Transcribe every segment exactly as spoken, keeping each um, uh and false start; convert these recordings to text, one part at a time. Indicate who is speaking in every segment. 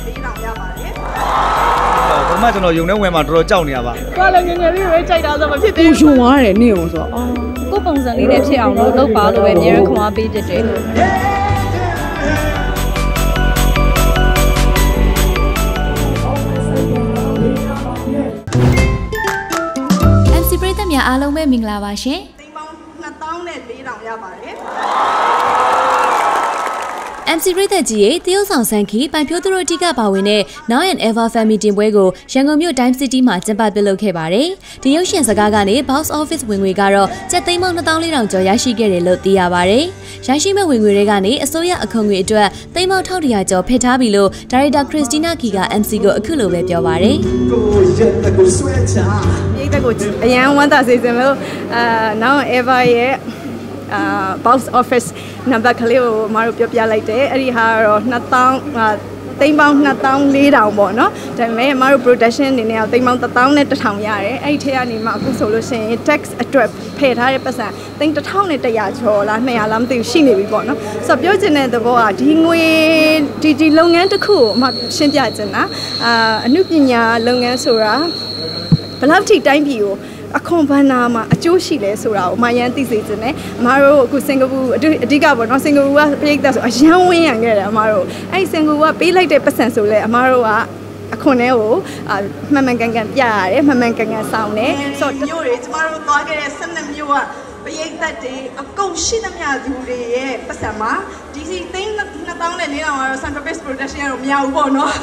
Speaker 1: လေးတောင်ရပါတယ်
Speaker 2: ပထမကျွန်တော်ယုံနေဝင်မှာတော်တော်ကြောက်နေရပါ
Speaker 1: ကိုလည်းငယ်ငယ်လေးပဲကြိုက်တာဆိုမဖြစ်သေးဘူး
Speaker 3: ယုံသွားတယ်နေအောင်ဆိုတော့အော်ကိုပုံစံလေးနဲ့ဖြစ်အောင်လို့လုပ်ပါလို့ပဲအများကြီးခွန်အားပေးတတ်တယ်
Speaker 4: ပရိသတ်များအားလုံးပဲမင်္ဂလာပါရှင်
Speaker 1: ။သိန်းပေါင်းနှစ်သောင်းနဲ့လေးတောင်ရပါတယ်။
Speaker 4: M C ပရိသတ်ကြီးရဲ့တရုတ်ဆောင်ဆန်းခီပိုင်ဖြိုးသူတို့အထက်ကပါဝင်တဲ့ Now and Ever Family တင်ပွဲကိုရန်ကုန်မြို့ Time City မှာကျင်းပပြုလုပ်ခဲ့ပါတယ်။ဒီရုပ်ရှင်စကားကနေ Box Office ဝင်ငွေကတော့ကျပ်သိန်းပေါင်းနှစ်သောင်းလေးထောင်ကျော်ရရှိခဲ့တယ်လို့သိရပါတယ်။ရရှိမဲ့ဝင်ငွေတွေကနေအစိုးရအခွန်ငွေအတွက်သိန်းပေါင်းတစ်ထောင်တစ်ရာကျော်ဖယ်ထားပြီလို့ဒါရိုက်တာ Christina Key က M C ကိုအခုလိုပဲပြောပါတယ်။
Speaker 1: ပြည်သက်ကိုအရန်ဝမ်းသာစေစင်လို့အာ Now and Ever ရဲ့အာ Box Office နံပါတ်ကလေးကိုမတို့ပြောပြလိုက်တယ်အဲ့ဒီဟာတော့နှစ်သောင်းသိန်းပေါင်းနှစ်သောင်းလေးထောင်ပေါ့နော်ဒါပေမဲ့မတို့ production အနေနဲ့သိန်းပေါင်းတစ်သောင်းနဲ့တစ်ထောင်ရတယ်အဲ့ဒီထဲကနေမှအခုဆိုလို့ရှိရင် tax အတွက်ဖယ်ထားတဲ့ပတ်စံသိန်းတစ်ထောင်နဲ့တစ်ရာကျော်လားနှစ်ရာလားမသိဘူးရှိနေပြီပေါ့နော်ဆိုတော့ပြောချင်တဲ့သဘောကဒီငွေဒီဒီလုပ်ငန်းတစ်ခုကိုမှရှင်းပြချင်တာအာအမှုပညာလုပ်ငန်းဆိုတာဘယ်လောက်ထိတိုင်းပြည်ကိုအခွန်ဘဏ္ဍာမှာအကျိုးရှိလဲဆိုတာကိုမယန်းသိစေချင်တယ်အမားတို့အခုစင်ကာပူအဓိကပေါ့နော်စင်ကာပူကပြည်သက်ဆိုအရန်ဝင်းရံခဲ့တယ်အမားတို့အဲ့စင်ကာပူကပေးလိုက်တဲ့ပတ်စံဆိုလဲအမားတို့ကအခွန်ထဲကိုမှန်မှန်ကန်ကန်ပြရတယ်မှန်မှန်ကန်ကန်ဆောင်တယ်ဆိုတော့မျိုးတွေကျမတို့သွားခဲ့တဲ့ဆယ်နှစ်မျိုးကပြည်သက်တွေအကုန်ရှိသမျှသူတွေရဲ့ပတ်စံမှာဒီစီသိန်းနှစ်သောင်းနဲ့လေးထောင်ကတော့ Central Base Production ကတော့မရဘူးပေါ့နော်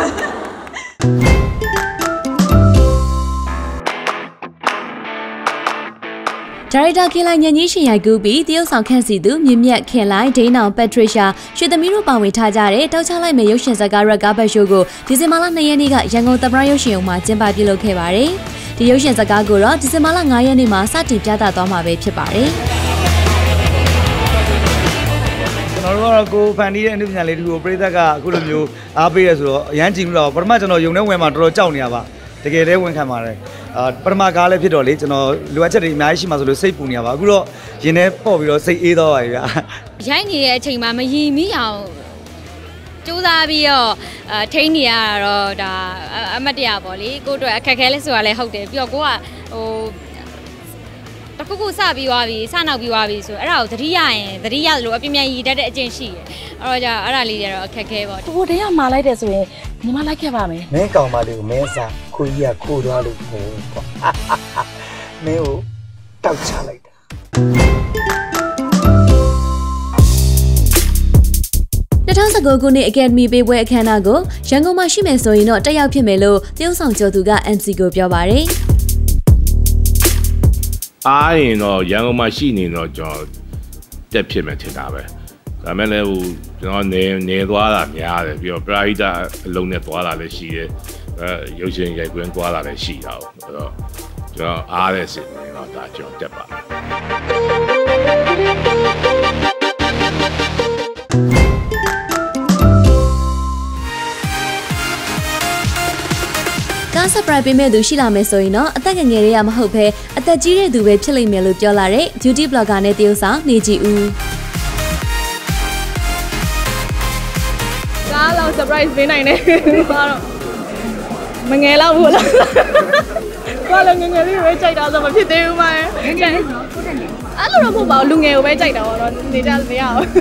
Speaker 4: ဒါရိုက်တာခင်လိုက်ညဉ့်ကြီးရှင်ရိုက်ကူးပြီးတရုတ်ဆောင်ခန့်စီသူမြင့်မြတ်ခင်လိုက်ဒိန်းအောင်ပက်ထရစ်ရှာရွှေသမီးတို့ပါဝင်ထားကြတဲ့တောက်ချလိုက်မဲ့ရုပ်ရှင်ဇာတ်ကားရက်ကားဘတ်ရှိုးကိုဒီဇင်ဘာလနှစ်ရက်နေ့ကရန်ကုန်သမ္မတရုပ်ရှင်ရုံမှာကျင်းပပြုလုပ်ခဲ့ပါတယ်။ဒီရုပ်ရှင်ဇာတ်ကားကိုတော့ဒီဇင်ဘာလငါးရက်နေ့မှာစတင်ပြသသွားမှာပဲဖြစ်ပါတယ်
Speaker 2: ။ကျွန်တော်တို့ကတော့ကိုဖန်တီးတဲ့အမှုပညာလေးတွေကိုပရိသတ်ကအခုလိုမျိုးအားပေးရဆိုတော့အရန်ကြည့်လို့တော့ပထမကျွန်တော်ယုံနေဝင်မှာတော်တော်ကြောက်နေရပါတကယ်လည်းဝန်ခံပါတယ်အာပထမကားလည်းဖြစ်တော့လေကျွန်တော်လိုအပ်ချက်တွေအများကြီးရှိမှဆိုလို့စိတ်ပူနေရပါအခုတော့ရင်ထဲပေါ့ပြီးတော့စိတ်အေးသွားပါပြီဗျာ
Speaker 5: ရိုက်နေတဲ့အချိန်မှာမယီမိအောင်စူးစမ်းပြီးတော့အထိန်းနေရတော့ဒါအမတ်တရားပေါ့လေကိုတို့အခက်ခဲလဲဆိုတာလည်းဟုတ်တယ်ပြီးတော့ကိုကဟိုတခုခုစပြီးသွားပြီစနောက်ပြီးသွားပြီဆိုအဲ့ဒါကိုသတိရရင်သတိရလို့အပြင်းပြန်ရည်တတ်တဲ့အကျင့်ရှိတယ်အဲ့တော့じゃအဲ့ဒါလေးတွေတော့အခက်ခဲပေါ့
Speaker 3: ကိုတည်းကမှာလိုက်တယ်ဆိုရင်ညီမလိုက်ခဲ့ပါမယ်
Speaker 6: မင်းကောင်မလေးကိုမင်းစားခွေးကြီးကခိုးသွားလို့ပေါ့မင်းကိုတောက်ချလိုက်တာ
Speaker 4: ၂၀၁၉ခုနှစ် Academy ပေးပွဲအခမ်းအနားကိုရန်ကုန်မှာရှိမယ်ဆိုရင်တော့တက်ရောက်ဖြစ်မယ်လို့တရုတ်ဆောင်ကျော်သူက M C ကိုပြောပါတယ်
Speaker 7: အားရင်တော့ရန်ကုန်မှာရှိနေတော့ကျွန်တော်တက်ဖြစ်မယ်ထင်တာပဲဒါမဲ့လည်းဟိုကျွန်တော်နေနေသွားတာများတယ်ပြီးတော့ပရိသတ်အလုံးနဲ့သွားတာလည်းရှိတယ်အဲရုပ်ရှင်ရိုက်ကွင်းသွားတာလည်းရှိတာအဲ့တော့ကျွန်တော်အားတဲ့စင်နေတော့ဒါကျွန်တော်တက်ပါ
Speaker 4: ကား surprise ပေးမဲ့သူရှိလာမယ်ဆိုရင်တော့အသက်ငယ်ငယ်လေးရမဟုတ်ဘဲအသက်ကြီးတဲ့သူပဲဖြစ်လိမ့်မယ်လို့ပြောလာတဲ့ beauty blogger နဲ့တရုတ်ဆောင်နေကြည်ဦး
Speaker 1: ကားလောက် surprise ပေးနိုင်တယ်ဘာတော့မငယ်လောက်ဘူးလားကိုလည်းငယ်ငယ်လေးပဲကြိုက်တာဆိုမဖြစ်သေးဘူးမငယ်ငယ်လေးတော့ဟုတ်တယ်လေအဲ့လိုတော့မဟုတ်ပါဘူးလူငယ်ကိုပဲကြိုက်တာပေါ့နော်နေကြနေရအောင်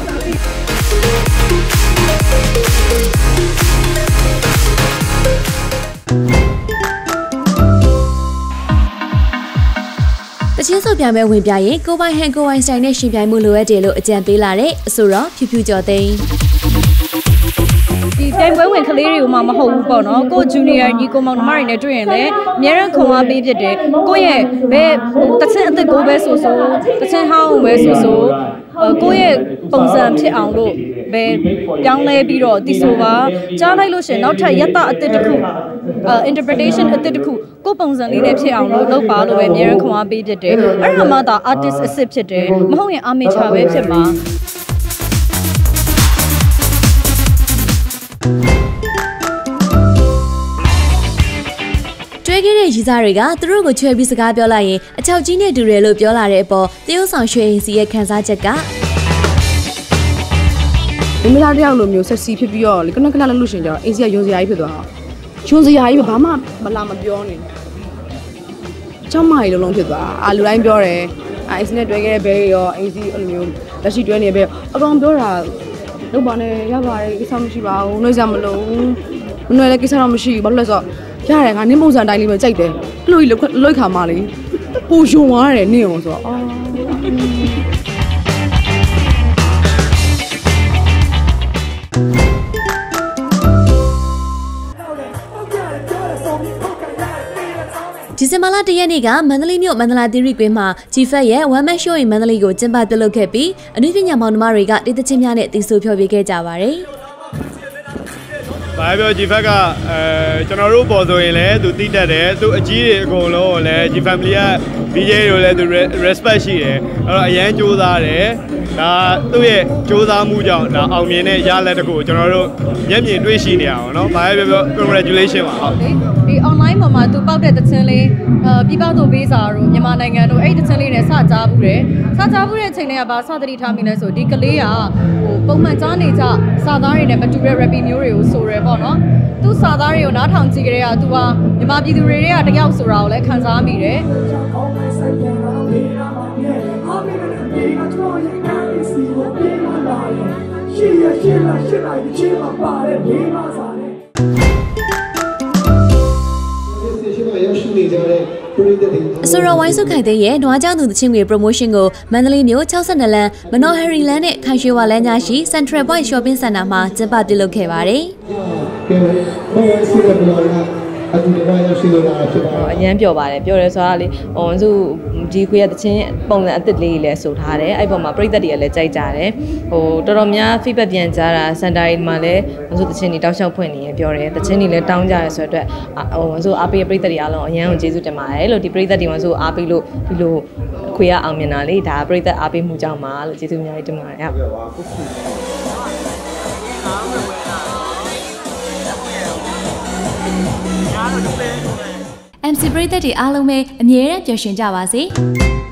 Speaker 4: တချင်းစုပ်ပြမဲ့ဝင်ပြရင်ကိုပိုင်ဟန်ကိုပိုင်ဆိုင်နဲ့ရှင်ပြိုင်မှုလိုအပ်တယ်လို့အကြံပေးလာတဲ့အဆိုတော့ဖြူဖြူကျော်သိန်း
Speaker 3: ဒီတိုင်ပွဲဝင်ကလေးတွေကိုမှမဟုတ်ဘူးပေါ့နော်ကိုဂျူနီယာညီကိုမောင်နှမတွေနဲ့တွေ့ရင်လည်းအများရန်ခွန်အားပေးဖြစ်တယ်ကိုရဲ့ဘယ်တချင်းအစ်စ်ကိုပဲဆိုဆိုတချင်းဟောင်းပဲဆိုဆိုကိုရဲ့ပုံစံဖြစ်အောင်လို့ပဲပြောင်းလဲပြီးတော့ဒီဆိုပါကြားလိုက်လို့ရှင်နောက်ထပ်ယတအစ်စ်တစ်ခု interpretation အစ်စ်တစ်ခုကိုပုံစံလေးနဲ့ဖြစ်အောင်လို့လုပ်ပါလို့ပဲအများရန်ခွန်အားပေးဖြစ်တယ်အဲ့ဒါမှသာ artist အစ်စ်ဖြစ်တယ်မဟုတ်ရင်အမေချာပဲဖြစ်မှာ
Speaker 4: တွဲခဲ့တဲ့ရီစားတွေကသူတို့ကိုချွဲပြီးစကားပြောလိုက်ရင်အချောက်ကြီးနဲ့တူတယ်လို့ပြောလာတဲ့အပေါ်တရုတ်ဆောင်ရွှေရင်စီရဲ့ခန်းစားချက်က
Speaker 8: မိမသားတယောက်လိုမျိုးဆက်စီဖြစ်ပြီးတော့လေခဏခဏလှလို့ရှင်ကြတော့အေးစီကယုံစရာကြီးဖြစ်သွားတာယုံစရာကြီးပဲဘာမှမလာမပြောနေချမ်းမကြီးလုံးလုံးဖြစ်သွားအာလူတိုင်းပြောတယ်အေးစီနဲ့တွဲခဲ့တဲ့ဘဲရောအေးစီအဲ့လိုမျိုးလက်ရှိတွဲနေပဲအကောင်ပြောတာလုပ်ပါနဲ့ရပါတယ်ကိစ္စမရှိပါဘူးနှွေးစရာမလိုမနှွေးလည်းကိစ္စတော့မရှိဘူးဘာလို့လဲဆိုတော့ရတယ်ငါနင်းပုံစံတိုင်းလေးပဲကြိုက်တယ်အဲ့လိုကြီးလွိတ်ခါမှလေပူယုံသွားတယ်နင်းအောင်ဆိုတော့အော်
Speaker 4: ဒီဇင်ဘာလတရက်နေ့ကမန္တလေးမြို့မန္တလာသီရိကွင်းမှာဂျီဖက်ရဲ့ One Man Show in မန္တလေးကိုကျင်းပပြုလုပ်ခဲ့ပြီးအနုပညာမောင်နှမတွေကတေးသချင်းများနဲ့တီးဆိုဖျော်ဖြေခဲ့ကြပါတယ်။
Speaker 9: ဘာပြောဂျီဖက်ကအဲကျွန်တော်တို့ပေါ်ဆိုရင်လည်းသူတိတက်တယ်သူအကြီးတွေအကုန်လုံးကိုလည်းဂျီ family က B J တို့လည်းသူ respect ရှိတယ်အဲ့တော့အရန်ကြိုးစားတယ်ဒါသူ့ရဲ့ကြိုးစားမှုကြောင့်ဒါအောင်မြင်တဲ့ရလဒ်တကူကျွန်တော်တို့မျက်မြင်တွေ့ရှိနေရအောင်เนาะဘာပဲပြော congratulation ပါဟုတ်
Speaker 3: ဒီ online မှာမှာသူပောက်တဲ့တခြင်းလေးအာပြပတို့ပေးစာတို့မြန်မာနိုင်ငံတို့အဲ့ဒီတခြင်းလေးနဲ့စကြားဘူးတယ်စကြားဘူးတဲ့အချိန်တွေကဘာစသတိထားမိလဲဆိုဒီကလေးကဟိုပုံမှန်ကြားနေကြစာသားတွေနဲ့မတူတဲ့ rap မျိုးတွေကိုဆိုရဲပေါ့နော်သူစာသားတွေကိုနားထောင်ကြည့်ကြတဲ့ကသူကမြန်မာပြည်သူတွေကတယောက်ဆိုတာကိုလည်းခံစားမိတယ်
Speaker 4: အစိုးရဝိုင်းစုခိုင်တဲ့ရဲ့နွားကြောင်သူတချင်းငွေ promotion ကိုမန္တလေးမြို့၆၂လမ်းမနော်ဟယ်ရီလန်းနဲ့ခိုင်ရွှေဝါလမ်းကြားရှိ Central Point Shopping Center မှာကျင်းပပြုလုပ်ခဲ့ပါတယ်။
Speaker 10: အញ្ញမ်းပြောပါတယ်ပြောရဲဆိုတာလေဟိုစုဒီခွေရတချင်းပုံစံအသစ်လေးကြီးလဲဆိုထားတယ်အဲ့ပေါ်မှာပြိသက်တွေကလည်းကြိုက်ကြတယ်ဟိုတော်တော်များ feedback ပြန်ကြားတာစန်တာရီမှာလည်းဟိုစုတချင်းတွေတောက်လျှောက်ဖွင့်နေရပြောတယ်တချင်းတွေလည်းတောင်းကြရဲဆိုတော့ဟိုစုအားပေးပြိသက်တွေအားလုံးအញ្ញမ်းကိုကျေးဇူးတင်ပါတယ်လို့ဒီပြိသက်တွေမှာစုအားပေးလို့ဒီလိုခွေရအောင်မြင်တာလေဒါပြိသက်အားပေးမှုကြောင့်ပါလို့ကျေးဇူးအများကြီးတင်ပါတယ်ဟုတ်
Speaker 4: M C ပရိသတ်တွေအားလုံးပဲအမြဲတမ်းပျော်ရွှင်ကြပါစေ။